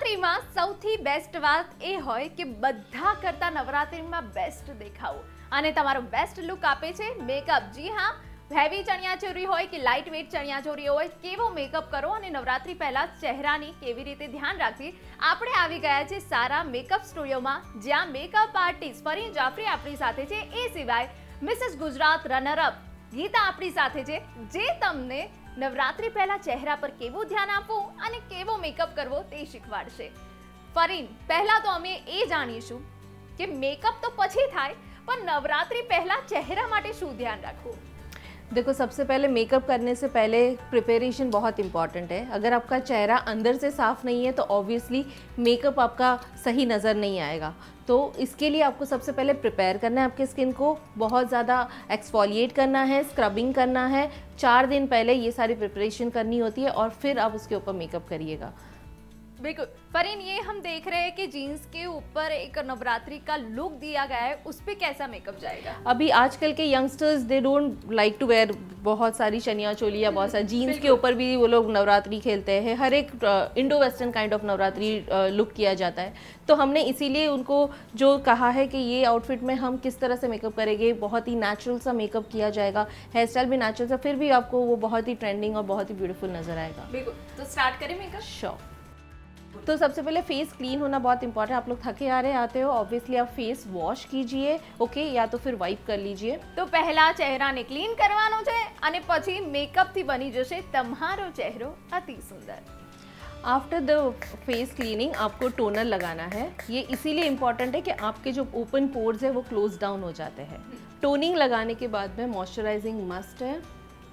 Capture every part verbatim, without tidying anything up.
નવરાત્રીમાં સૌથી બેસ્ટ વાત એ હોય કે બધા કરતા નવરાત્રીમાં બેસ્ટ દેખાવું અને તમારો બેસ્ટ લુક આપે છે મેકઅપ। જી હા, હેવી ચણિયાચોળી હોય કે લાઇટ વેઇટ ચણિયાચોળી હોય, કેવો મેકઅપ કરો અને નવરાત્રી પહેલા ચહેરાની કેવી રીતે ધ્યાન રાખવી, આપણે આવી ગયા છે સારા મેકઅપ સ્ટુડિયોમાં, જ્યાં મેકઅપ આર્ટિસ્ટ ફરીન જાફરી આપણી સાથે છે। એ સિવાય મિસિસ ગુજરાત રનરઅપ ગીતા આપણી સાથે છે, જે તમને નવરાત્રી પહેલા ચહેરા પર કેવું ધ્યાન આપવું અને કેવો મેકઅપ કરવો તે શીખવાડશે। ફરીન, પહેલા તો અમે એ જાણીશું કે મેકઅપ તો પછી થાય, પણ નવરાત્રી પહેલા चेहरा માટે શું ધ્યાન રાખવું? देखो, सबसे पहले मेकअप करने से पहले प्रिपरेशन बहुत इम्पॉर्टेंट है। अगर आपका चेहरा अंदर से साफ़ नहीं है तो ऑब्वियसली मेकअप आपका सही नज़र नहीं आएगा। तो इसके लिए आपको सबसे पहले प्रिपेयर करना है आपके स्किन को, बहुत ज़्यादा एक्सफोलिएट करना है, स्क्रबिंग करना है। चार दिन पहले ये सारी प्रिपरेशन करनी होती है और फिर आप उसके ऊपर मेकअप करिएगा। बिल्कुल फरीन, ये हम देख रहे हैं कि जीन्स के ऊपर एक नवरात्रि का लुक दिया गया है, उस पे कैसा मेकअप जाएगा? अभी आजकल के youngsters they don't like to wear बहुत सारी चनिया चोली या बहुत सारी जीन्स के ऊपर भी वो लोग नवरात्रि खेलते हैं। हर एक Indo western kind of Navratri look किया जाता है। तो हमने इसीलिए उनको जो कहा है कि ये आउटफिट में हम किस तरह से मेकअप करेंगे, बहुत ही नेचुरल सा मेकअप किया जाएगा, हेयर स्टाइल भी नेचुरल सा, फिर भी आपको वो बहुत ही ट्रेंडिंग और बहुत ही ब्यूटीफुल नजर आएगा। बिल्कुल, तो स्टार्ट करें मेकअप? श्योर। तो सबसे पहले फेस क्लीन होना बहुत इंपॉर्टेंट है। आप लोग थके आ रहे आते हो, ऑब्वियसली आप फेस वॉश कीजिए, ओके, या तो फिर वाइप कर लीजिए। तो पहला चेहराने क्लीन करवानो छे अने पछी मेकअप थी बनी जशे तमारो चेहरो अति सुंदर। आफ्टर द फेस क्लीनिंग आपको टोनर लगाना है। ये इसीलिए इम्पॉर्टेंट है कि आपके जो ओपन पोर्स है वो क्लोज डाउन हो जाते हैं। टोनिंग लगाने के बाद में मॉइस्चराइजिंग मस्ट है।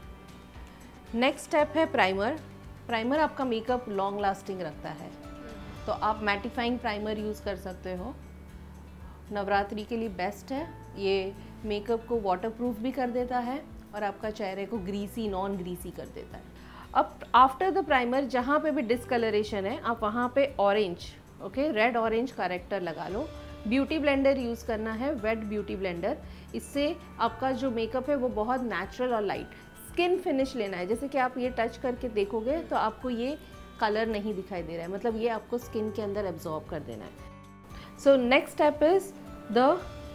नेक्स्ट स्टेप है प्राइमर। प्राइमर आपका मेकअप लॉन्ग लास्टिंग रखता है, तो आप मैटिफाइंग प्राइमर यूज़ कर सकते हो। नवरात्रि के लिए बेस्ट है। ये मेकअप को वाटरप्रूफ भी कर देता है और आपका चेहरे को ग्रीसी नॉन ग्रीसी कर देता है। अब आफ्टर द प्राइमर जहाँ पे भी डिस्कलरेशन है आप वहाँ पे orange, okay, red orange corrector लगा लो। ब्यूटी ब्लेंडर यूज़ करना है, वेट ब्यूटी ब्लेंडर। इससे आपका जो मेकअप है वो बहुत नेचुरल और लाइट स्किन फिनिश लेना है। जैसे कि आप ये टच करके देखोगे तो आपको ये कलर नहीं दिखाई दे रहा है, मतलब ये आपको स्किन के अंदर एब्जॉर्ब कर देना है। So next step is the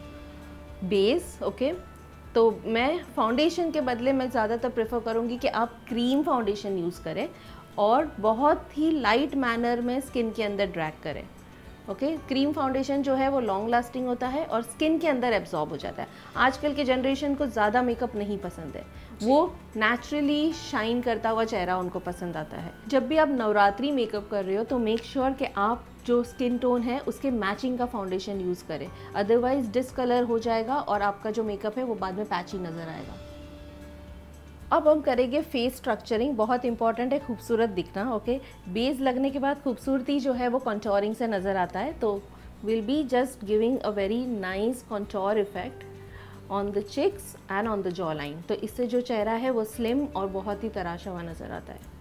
base, okay. तो मैं फाउंडेशन के बदले मैं ज़्यादातर प्रेफर करूँगी कि आप क्रीम फाउंडेशन यूज़ करें और बहुत ही लाइट मैनर में स्किन के अंदर ड्रैग करें, ओके। क्रीम फाउंडेशन जो है वो लॉन्ग लास्टिंग होता है और स्किन के अंदर एब्जॉर्ब हो जाता है। आजकल के जनरेशन को ज़्यादा मेकअप नहीं पसंद है, वो नेचुरली शाइन करता हुआ चेहरा उनको पसंद आता है। जब भी आप नवरात्रि मेकअप कर रहे हो तो मेक श्योर sure कि आप जो स्किन टोन है उसके मैचिंग का फाउंडेशन यूज़ करें, अदरवाइज डिसकलर हो जाएगा और आपका जो मेकअप है वो बाद में पैची नज़र आएगा। अब हम करेंगे फेस स्ट्रक्चरिंग, बहुत इंपॉर्टेंट है खूबसूरत दिखना, ओके। बेस लगने के बाद खूबसूरती जो है वो कंटोरिंग से नज़र आता है, तो will be just giving a very nice contour effect on the cheeks and on the jaw line. तो इससे जो चेहरा है वो स्लिम और बहुत ही तराशा हुआ नज़र आता है।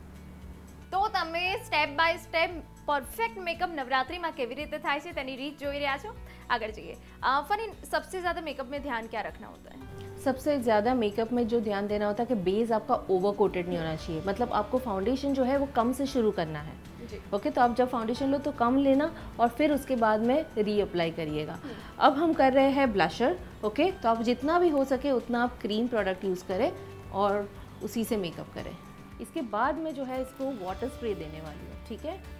तो तमे step by step perfect makeup Navratri में केवी रीते थाय छे तेनी रीत जोई रह्या छो। आगे जाइए फरीन, सबसे ज़्यादा मेकअप में ध्यान क्या रखना होता है? सबसे ज़्यादा मेकअप में जो ध्यान देना होता है कि बेस आपका ओवर कोटेड नहीं होना चाहिए, मतलब आपको फाउंडेशन जो है वो कम से शुरू करना है, ओके okay, तो आप जब फाउंडेशन लो तो कम लेना और फिर उसके बाद में रीअप्लाई करिएगा। अब हम कर रहे हैं ब्लशर, ओके okay, तो आप जितना भी हो सके उतना आप क्रीम प्रोडक्ट यूज़ करें और उसी से मेकअप करें। इसके बाद में जो है इसको वाटर स्प्रे देने वाली है, ठीक है,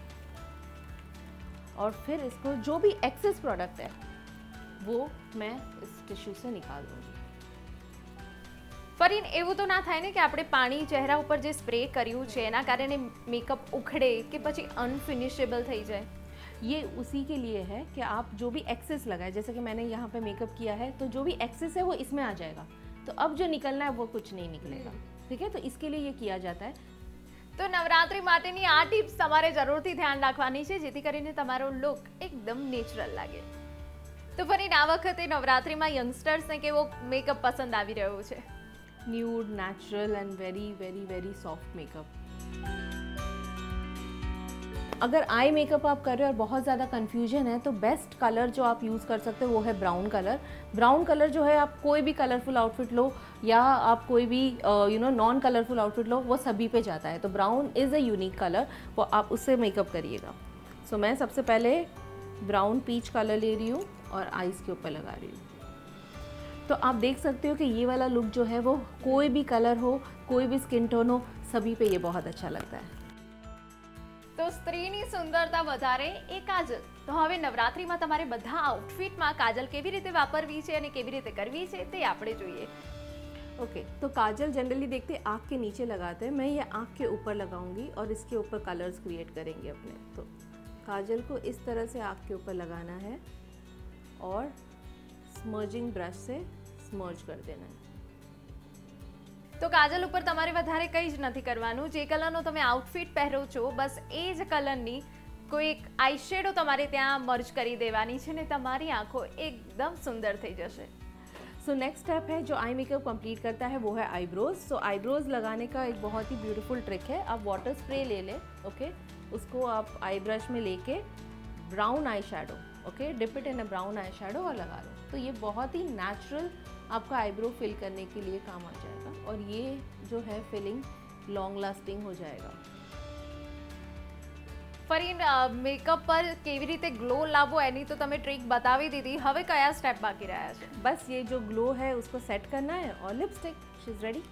और फिर इसको जो भी एक्सेस प्रोडक्ट है वो मैं इस टिश्यू से निकाल दूँगी। फरीन, एवं तो ना थाय ने कि आपणे पानी चेहरा पर जे स्प्रे कर्युं छे एना कारणे मेकअप उखड़े कि पछी अनफिनिशेबल थई जाए? ये उसी के लिए है कि आप जो भी एक्सेस लगाए, जैसे कि मैंने यहाँ पे मेकअप किया है तो जो भी एक्सेस है वो इसमें आ जाएगा, तो अब जो निकलना है वो कुछ नहीं निकलेगा, ठीक है। तो इसके लिए ये किया जाता है। तो नवरात्रि माटेनी आ टिप्स तमारे जरूरथी ध्यान राखवानी छे, जेथी करीने तमारो लुक एकदम नेचरल लागे। तो फरीन, आ वखते नवरात्रिमां यंगस्टर्सने केवो मेकअप पसंद आवी रह्यो छे? Nude, natural and very very very soft makeup. अगर आई मेकअप आप कर रहे हो और बहुत ज़्यादा कंफ्यूजन है तो बेस्ट कलर जो आप यूज़ कर सकते हो वो है ब्राउन कलर। ब्राउन कलर जो है आप कोई भी कलरफुल आउटफिट लो या आप कोई भी you know non colourful outfit लो, वो सभी पे जाता है। तो brown is a unique colour, वो आप उससे मेकअप करिएगा। सो मैं सबसे पहले ब्राउन पीच कलर ले रही हूँ और आईज के ऊपर लगा रही हूँ। तो आप देख सकते हो कि ये वाला लुक जो है वो कोई भी कलर हो, कोई भी स्किन टोन हो, सभी पे ये बहुत अच्छा लगता है। तो स्त्रीની સુંદરતા વધારે એ કાજલ। તો હવે નવરાત્રીમાં તમારે બધા આઉટફિટમાં કાજલ કેવી રીતે વાપરવી છે અને કેવી રીતે કરવી છે તે આપણે જોઈએ। ओके okay, तो काजल जनरली देखते हैं आँख के नीचे लगाते हैं, मैं ये आँख के ऊपर लगाऊंगी और इसके ऊपर कलर्स क्रिएट करेंगे अपने। तो काजल को इस तरह से आँख के ऊपर लगाना है और स्मर्जिंग ब्रश से स्मर्ज कर देना है। तो काजल ઉપર તમારે વધારે કંઈ જ નથી કરવાનું, જે કલરનો તમે આઉટફિટ પહેરો છો બસ એ જ કલરની કોઈ એક આઈ શેડો તમારે ત્યાં મર્જ કરી દેવાની છે ને તમારી આંખો એકદમ સુંદર થઈ જશે। सो नेक्स्ट स्टेप है जो आई मेकअप कंप्लीट करता है वो है आईब्रोज। सो आईब्रोज लगाने का एक बहुत ही ब्यूटीफुल ट्रिक है। आप वाटर स्प्रे ले लें, ओके, उसको आप आई ब्रश में लेके brown eye shadow, okay, dip it in a brown eye shadow और लगा लो। तो ये बहुत ही नेचुरल आपका आईब्रो फिल करने के लिए काम आ जाएगा और ये जो है फिलिंग लॉन्ग लास्टिंग हो जाएगा। ફરી મેકઅપ પર કેવી રીતે ગ્લો લાવવો એની તો તમે ટ્રીક બતાવી દીધી, હવે કયા સ્ટેપ બાકી રહ્યા છે? बस ये जो ग्लो है उसको सेट करना है और लिपस्टिक शी इज रेडी।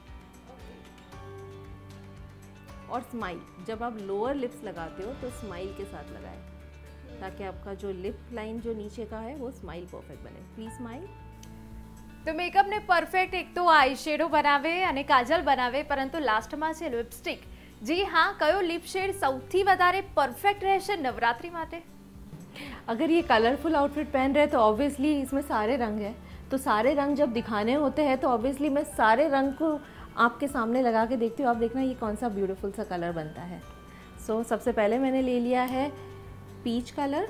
और स्माइल, जब आप लोअर लिप्स लगाते हो तो स्माइल के साथ लगाएं ताकि आपका जो लिप लाइन जो नीचे का है वो स्माइल परफेक्ट बने। Please smile. તો મેકઅપને પરફેક્ટ એક તો આઈ શેડો બનાવે અને કાજલ બનાવે, પરંતુ લાસ્ટમાં છે લિપસ્ટિક। जी हाँ, कयो लिप शेड સૌથી વધારે પરફેક્ટ રહેશે નવરાત્રી માટે? अगर ये कलरफुल आउटफिट पहन रहे हैं तो ऑब्वियसली इसमें सारे रंग हैं, तो सारे रंग जब दिखाने होते हैं तो ऑब्वियसली मैं सारे रंग को आपके सामने लगा के देखती हूँ। आप देखना ये कौन सा ब्यूटीफुल सा कलर बनता है। सो so, सबसे पहले मैंने ले लिया है पीच कलर,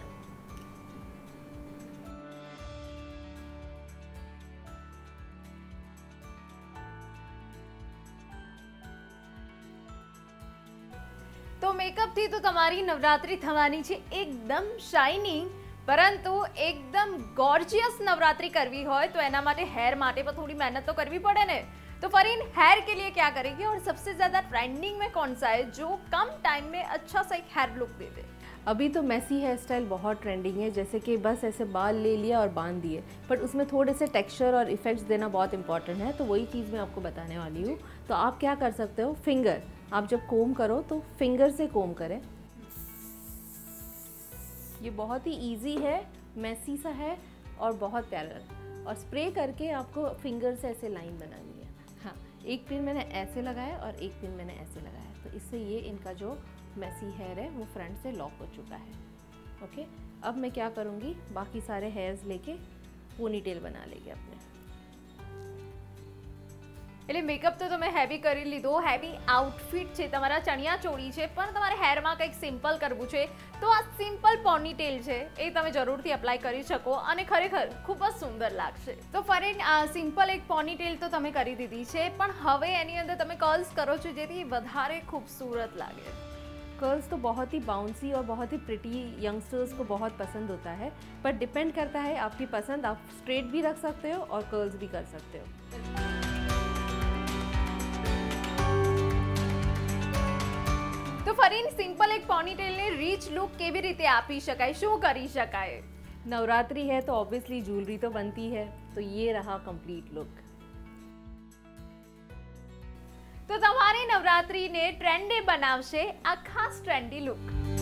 તો મેકઅપથી તો તમારી નવરાત્રી થવાની છે એકદમ શાઇનિંગ, પરંતુ એકદમ ગોર્જિયસ નવરાત્રી કરવી હોય તો એના માટે હેર માટે પણ થોડી મહેનત તો કરવી પડે ને। तो फरीन हेयर के लिए क्या करेगी और सबसे ज्यादा ट्रेंडिंग में कौन सा है जो कम टाइम में अच्छा सा एक हेयर लुक दे दे? अभी तो मैसी हेयर स्टाइल बहुत ट्रेंडिंग है, जैसे कि बस ऐसे बाल ले लिया और बांध दिए, बट उसमें थोड़े से टेक्सचर और इफेक्ट्स देना बहुत इंपॉर्टेंट है। तो वही चीज़ मैं आपको बताने वाली हूँ। तो आप क्या कर सकते हो, फिंगर, आप जब कोम करो तो फिंगर से कोम करें। ये बहुत ही इजी है, मैसी सा है और बहुत प्यारा। और स्प्रे करके आपको फिंगर से ऐसे लाइन बनानी है। हाँ, एक पिन मैंने ऐसे लगाया और एक पिन मैंने ऐसे लगाया, तो इससे ये इनका जो मैसी हेयर है वो फ्रंट से लॉक हो चुका है। ओके, अब मैं क्या करूँगी, बाकी सारे हेयर्स लेके पोनीटेल बना लेंगे अपने। એટલે મેકઅપ તો તમે હેવી કરી લીધો, હેવી આઉટફિટ છે, તમારા ચણિયા ચોળી છે, પણ તમારે હેરમાં કંઈક સિમ્પલ કરવું છે તો આ સિમ્પલ પોનીટેલ છે એ તમે જરૂરથી એપ્લાય કરી શકો અને ખરેખર ખૂબ જ સુંદર લાગશે। તો ફરીન આ સિમ્પલ એક પોનીટેલ તો તમે કરી દીધી છે, પણ હવે એની અંદર તમે કર્લ્સ કરો છો જેથી વધારે ખૂબસૂરત લાગે। कर्ल्स तो बहुत ही बाउंसी और बहुत ही प्रिटी यंगस्टर्स को बहुत पसंद होता है, पर डिपेंड करता है आपकी पसंद। आप स्ट्रेट भी रख सकते हो और कर्ल्स भी कर सकते हो। तो फरीन सिंपल एक पोनीटेल ने रीच लुक केवी रीते आपी शकाय, शू करी शकाय? नवरात्रि है तो ऑब्वियसली ज्वेलरी तो बनती है, तो ये रहा कंप्लीट लुक। तो તમારી નવરાત્રીને ટ્રેન્ડી બનાવશે આ ખાસ ટ્રેન્ડી લુક।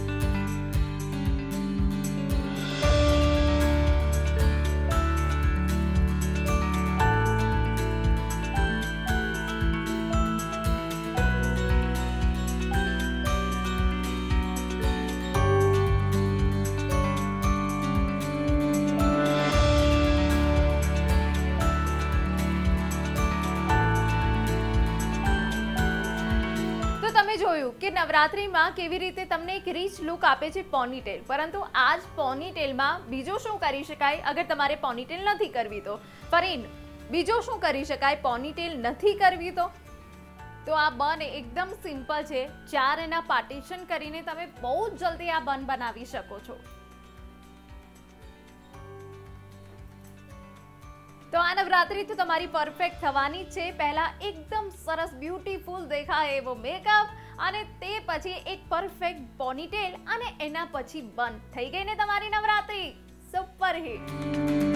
જોયું કે નવરાત્રીમાં કેવી રીતે તમને એક રીચ લુક આપે છે પોનીટેલ, પરંતુ આજ પોનીટેલમાં બીજો શું કરી શકાય અગર તમારે પોનીટેલ નથી કરવી તો? ફરીન બીજો શું કરી શકાય પોનીટેલ નથી કરવી તો? તો આ બન એકદમ સિમ્પલ છે, ચાર એના પાર્ટીશન કરીને તમે બહુ જલ્દી આ બન બનાવી શકો છો। તો આ નવરાત્રી તો તમારી પરફેક્ટ થવાની છે। પહેલા એકદમ સરસ બ્યુટીફુલ દેખાય એવો મેકઅપ અને તે પછી એક પરફેક્ટ પોનીટેલ અને એના પછી બન થઈ ગઈ ને તમારી નવરાત્રી સુપર હિટ.